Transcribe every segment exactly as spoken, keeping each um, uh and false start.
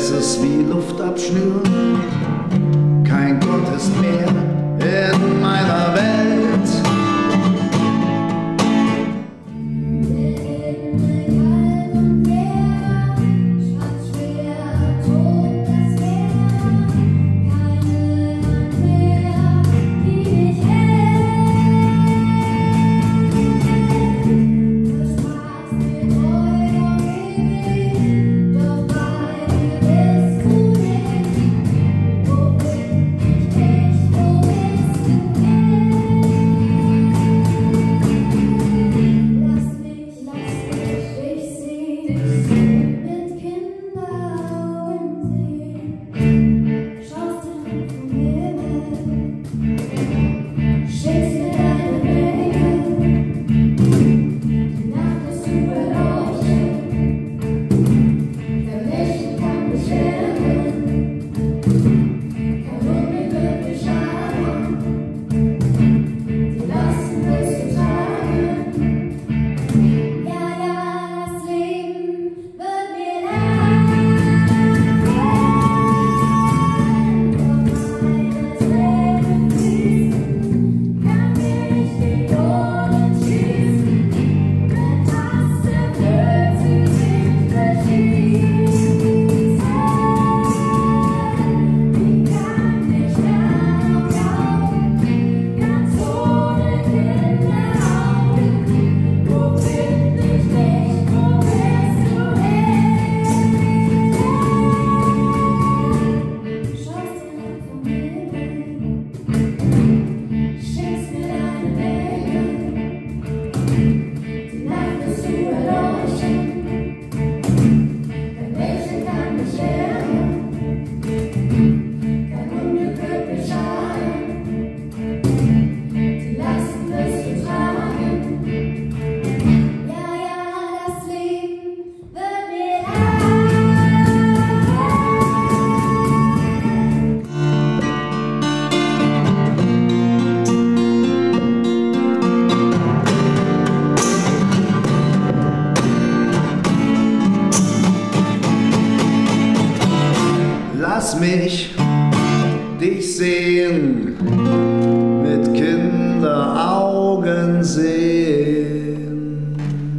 es ist wie Luft abschnüren. Kein Gott ist mehr in meiner Welt. Lass mich dich sehen, mit Kinderaugen sehen.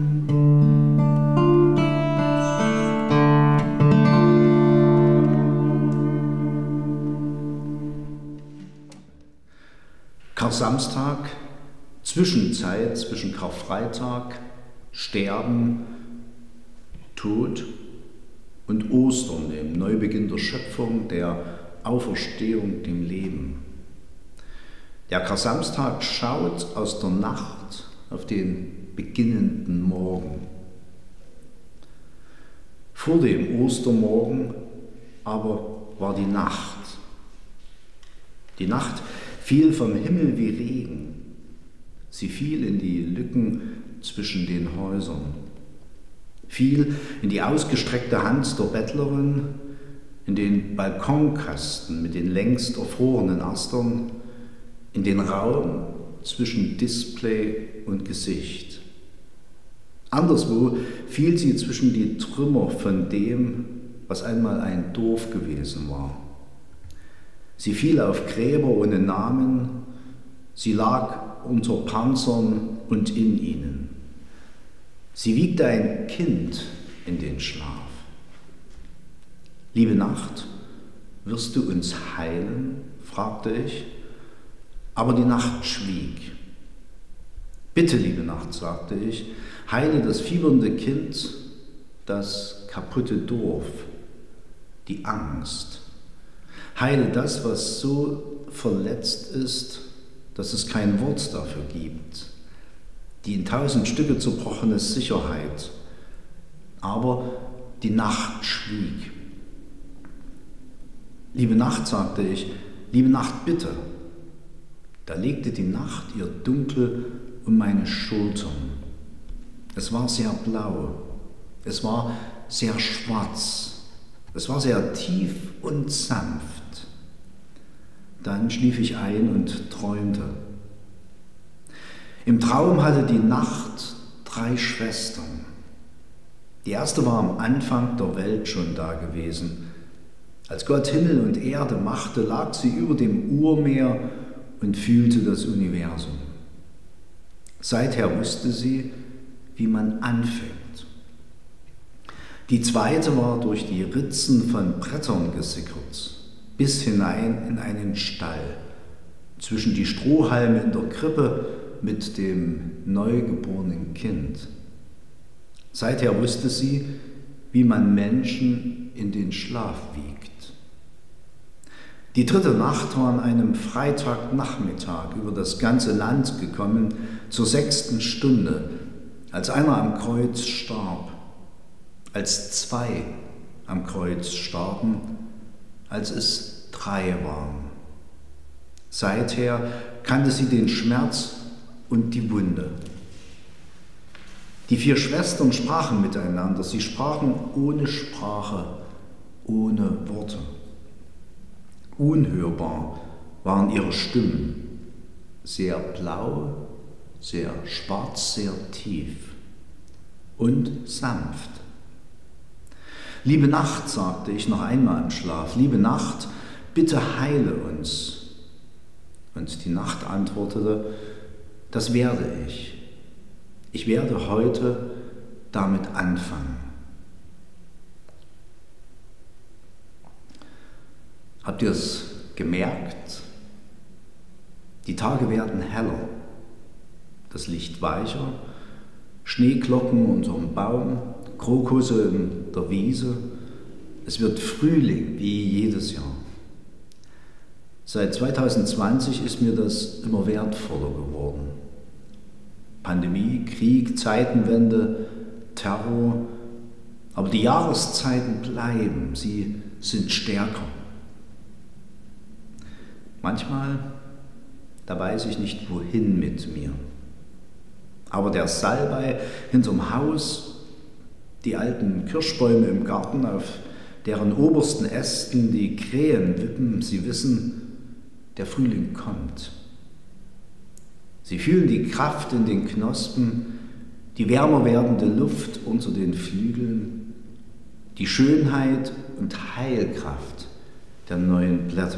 Kar-Samstag, Zwischenzeit zwischen Karfreitag, Sterben, Tod und Ostern, dem Neubeginn der Schöpfung, der Auferstehung, dem Leben. Der Kar-Samstag schaut aus der Nacht auf den beginnenden Morgen. Vor dem Ostermorgen aber war die Nacht. Die Nacht fiel vom Himmel wie Regen. Sie fiel in die Lücken zwischen den Häusern, fiel in die ausgestreckte Hand der Bettlerin, in den Balkonkasten mit den längst erfrorenen Astern, in den Raum zwischen Display und Gesicht. Anderswo fiel sie zwischen die Trümmer von dem, was einmal ein Dorf gewesen war. Sie fiel auf Gräber ohne Namen, sie lag unter Panzern und in ihnen. Sie wiegte ein Kind in den Schlaf. Liebe Nacht, wirst du uns heilen? Fragte ich, aber die Nacht schwieg. Bitte, liebe Nacht, sagte ich, heile das fiebernde Kind, das kaputte Dorf, die Angst. Heile das, was so verletzt ist, dass es kein Wort dafür gibt. Die in tausend Stücke zerbrochene Sicherheit. Aber die Nacht schwieg. Liebe Nacht, sagte ich, liebe Nacht, bitte. Da legte die Nacht ihr Dunkel um meine Schultern. Es war sehr blau, es war sehr schwarz, es war sehr tief und sanft. Dann schlief ich ein und träumte. Im Traum hatte die Nacht drei Schwestern. Die erste war am Anfang der Welt schon da gewesen, Als Gott Himmel und Erde machte, lag sie über dem Urmeer und fühlte das Universum. Seither wusste sie, wie man anfängt. Die zweite war durch die Ritzen von Brettern gesickert, bis hinein in einen Stall, zwischen die Strohhalme in der Krippe mit dem neugeborenen Kind. Seither wusste sie, wie man Menschen in den Schlaf wiegt. Die dritte Nacht war an einem Freitagnachmittag über das ganze Land gekommen, zur sechsten Stunde, als einer am Kreuz starb, als zwei am Kreuz starben, als es drei waren. Seither kannte sie den Schmerz und die Wunde. Die vier Schwestern sprachen miteinander, sie sprachen ohne Sprache, ohne Worte. Unhörbar waren ihre Stimmen, sehr blau, sehr schwarz, sehr tief und sanft. Liebe Nacht, sagte ich noch einmal im Schlaf, liebe Nacht, bitte heile uns. Und die Nacht antwortete, das werde ich. Ich werde heute damit anfangen. Habt ihr es gemerkt? Die Tage werden heller, das Licht weicher, Schneeglocken unterm Baum, Krokusse in der Wiese. Es wird Frühling wie jedes Jahr. Seit zweitausendzwanzig ist mir das immer wertvoller geworden. Pandemie, Krieg, Zeitenwende, Terror, aber die Jahreszeiten bleiben, sie sind stärker. Manchmal, da weiß ich nicht, wohin mit mir. Aber der Salbei hinterm Haus, die alten Kirschbäume im Garten, auf deren obersten Ästen die Krähen wippen, sie wissen, der Frühling kommt. Sie fühlen die Kraft in den Knospen, die wärmer werdende Luft unter den Flügeln, die Schönheit und Heilkraft der neuen Blätter.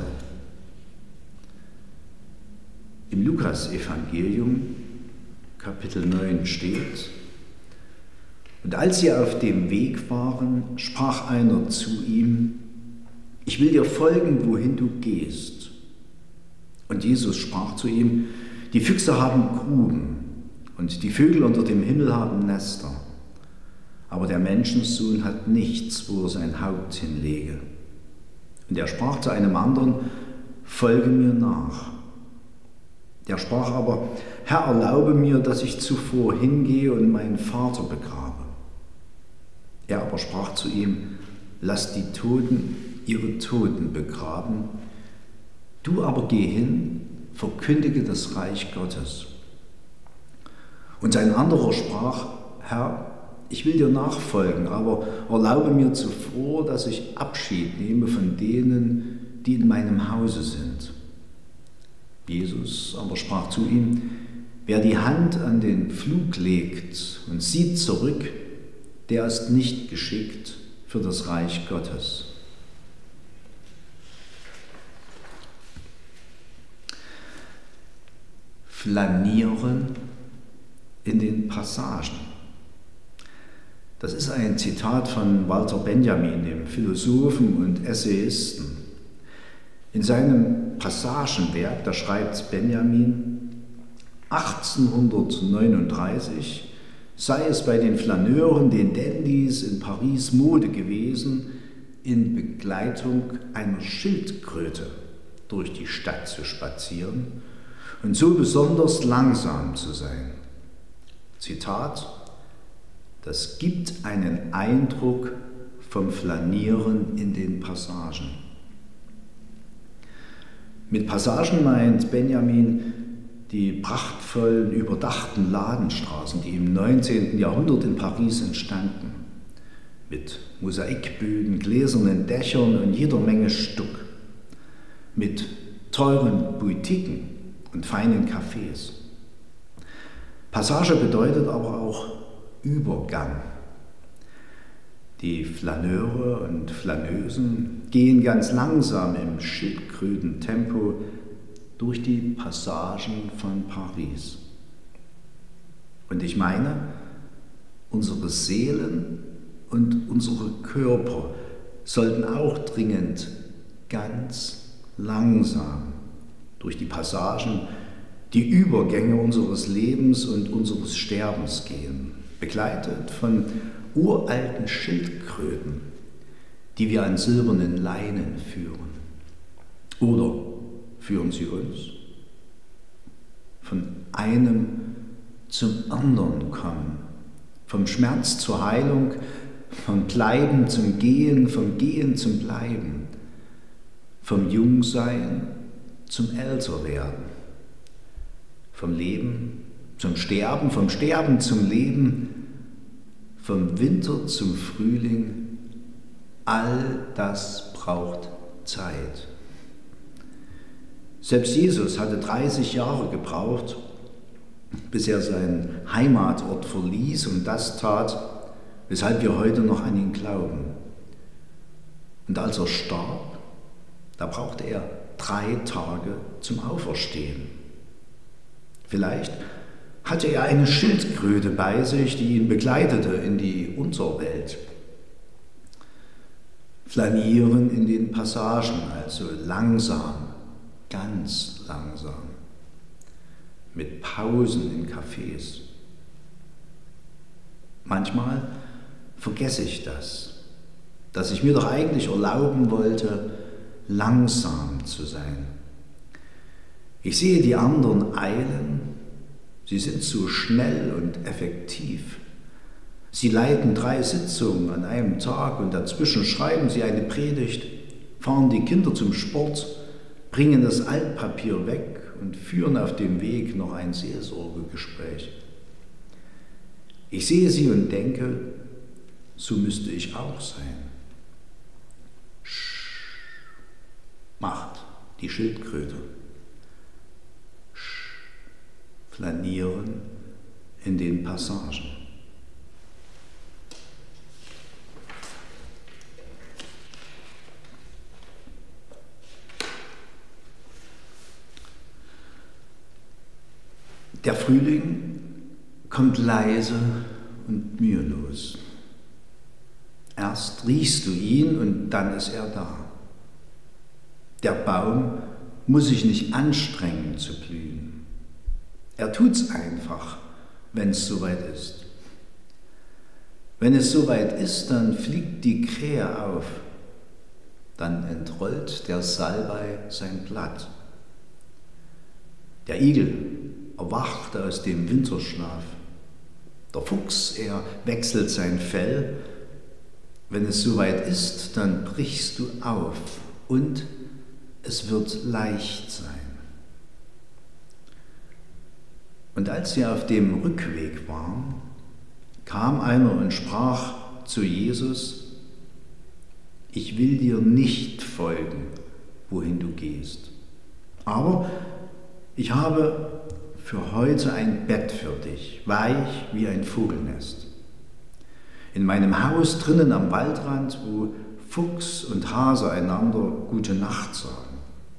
Im Lukas-Evangelium, Kapitel neun steht, und als sie auf dem Weg waren, sprach einer zu ihm, ich will dir folgen, wohin du gehst. Und Jesus sprach zu ihm, die Füchse haben Gruben und die Vögel unter dem Himmel haben Nester, aber der Menschensohn hat nichts, wo er sein Haupt hinlege. Und er sprach zu einem anderen, folge mir nach. Der sprach aber, Herr, erlaube mir, dass ich zuvor hingehe und meinen Vater begrabe. Er aber sprach zu ihm, lass die Toten ihre Toten begraben, du aber geh hin, verkündige das Reich Gottes. Und ein anderer sprach, Herr, ich will dir nachfolgen, aber erlaube mir zuvor, dass ich Abschied nehme von denen, die in meinem Hause sind. Jesus aber sprach zu ihm, wer die Hand an den Pflug legt und sieht zurück, der ist nicht geschickt für das Reich Gottes. Flanieren in den Passagen. Das ist ein Zitat von Walter Benjamin, dem Philosophen und Essayisten. In seinem Passagenwerk, da schreibt Benjamin, achtzehnhundertneununddreißig sei es bei den Flaneuren, den Dandys in Paris Mode gewesen, in Begleitung einer Schildkröte durch die Stadt zu spazieren und so besonders langsam zu sein. Zitat, das gibt einen Eindruck vom Flanieren in den Passagen. Mit Passagen meint Benjamin die prachtvollen, überdachten Ladenstraßen, die im neunzehnten Jahrhundert in Paris entstanden, mit Mosaikböden, gläsernen Dächern und jeder Menge Stuck, mit teuren Boutiquen und feinen Cafés. Passage bedeutet aber auch Übergang. Die Flaneure und Flaneusen gehen ganz langsam im Schildkrötentempo durch die Passagen von Paris. Und ich meine, unsere Seelen und unsere Körper sollten auch dringend ganz langsam durch die Passagen, die Übergänge unseres Lebens und unseres Sterbens gehen, begleitet von uralten Schildkröten, die wir an silbernen Leinen führen. Oder führen sie uns? Von einem zum anderen kommen, vom Schmerz zur Heilung, vom Bleiben zum Gehen, vom Gehen zum Bleiben, vom Jungsein zum Älterwerden, vom Leben zum Sterben, vom Sterben zum Leben, vom Winter zum Frühling. All das braucht Zeit. Selbst Jesus hatte dreißig Jahre gebraucht, bis er seinen Heimatort verließ und das tat, weshalb wir heute noch an ihn glauben. Und als er starb, da brauchte er drei Tage zum Auferstehen. Vielleicht hatte er eine Schildkröte bei sich, die ihn begleitete in die Unterwelt. Flanieren in den Passagen, also langsam, ganz langsam, mit Pausen in Cafés. Manchmal vergesse ich das, dass ich mir doch eigentlich erlauben wollte, langsam zu sein. Ich sehe die anderen eilen, sie sind so schnell und effektiv. Sie leiten drei Sitzungen an einem Tag und dazwischen schreiben sie eine Predigt, fahren die Kinder zum Sport, bringen das Altpapier weg und führen auf dem Weg noch ein Seelsorgegespräch. Ich sehe sie und denke, so müsste ich auch sein. Sch, macht die Schildkröte. Sch, flanieren in den Passagen. Der Frühling kommt leise und mühelos. Erst riechst du ihn und dann ist er da. Der Baum muss sich nicht anstrengen zu blühen. Er tut's einfach, wenn es soweit ist. Wenn es soweit ist, dann fliegt die Krähe auf. Dann entrollt der Salbei sein Blatt. Der Igel erwacht aus dem Winterschlaf. Der Fuchs, er wechselt sein Fell. Wenn es soweit ist, dann brichst du auf und es wird leicht sein. Und als sie auf dem Rückweg waren, kam einer und sprach zu Jesus: Ich will dir nicht folgen, wohin du gehst, aber ich habe für heute ein Bett für dich, weich wie ein Vogelnest. In meinem Haus drinnen am Waldrand, wo Fuchs und Hase einander Gute Nacht sagen.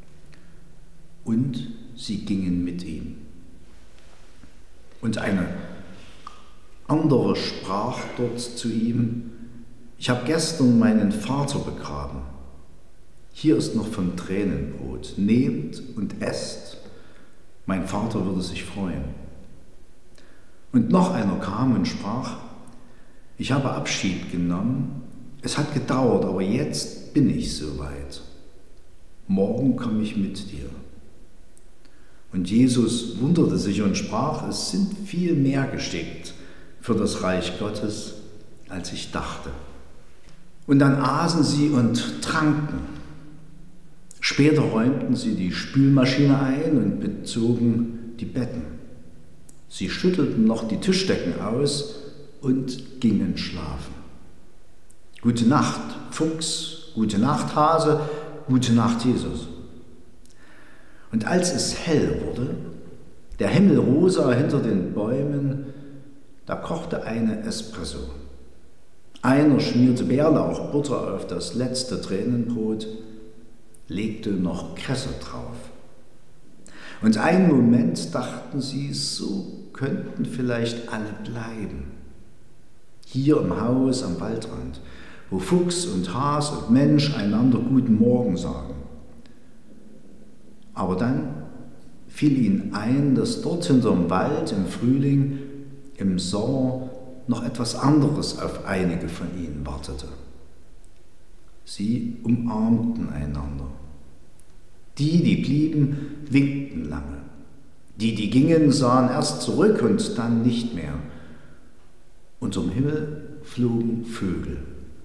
Und sie gingen mit ihm. Und eine andere sprach dort zu ihm: Ich habe gestern meinen Vater begraben. Hier ist noch vom Tränenbrot. Nehmt und esst. Mein Vater würde sich freuen. Und noch einer kam und sprach: Ich habe Abschied genommen. Es hat gedauert, aber jetzt bin ich soweit. Morgen komme ich mit dir. Und Jesus wunderte sich und sprach: Es sind viel mehr geschickt für das Reich Gottes, als ich dachte. Und dann aßen sie und tranken. Später räumten sie die Spülmaschine ein und bezogen die Betten. Sie schüttelten noch die Tischdecken aus und gingen schlafen. Gute Nacht, Fuchs, gute Nacht, Hase, gute Nacht, Jesus. Und als es hell wurde, der Himmel rosa hinter den Bäumen, da kochte eine Espresso. Einer schmierte Bärlauchbutter auf das letzte Tränenbrot, legte noch Kresse drauf. Und einen Moment dachten sie, so könnten vielleicht alle bleiben. Hier im Haus am Waldrand, wo Fuchs und Has und Mensch einander guten Morgen sagen. Aber dann fiel ihnen ein, dass dort hinterm Wald im Frühling, im Sommer noch etwas anderes auf einige von ihnen wartete. Sie umarmten einander. Die, die blieben, winkten lange. Die, die gingen, sahen erst zurück und dann nicht mehr. Unterm Himmel flogen Vögel.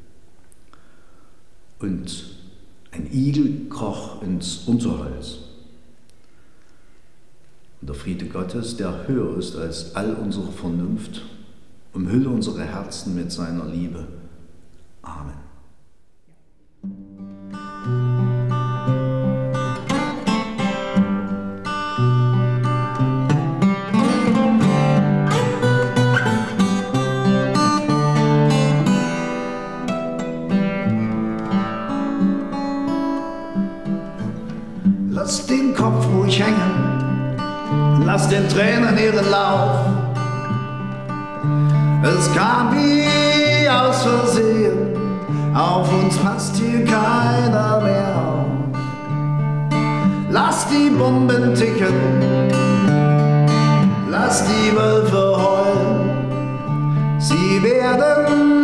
Und ein Igel kroch ins Unterholz. Und der Friede Gottes, der höher ist als all unsere Vernunft, umhülle unsere Herzen mit seiner Liebe. Amen. Lass den Kopf ruhig hängen, lass den Tränen ihren Lauf. Es kam wie aus Versehen, auf uns passt hier keiner mehr auf. Lass die Bomben ticken, lass die Wölfe heulen, sie werden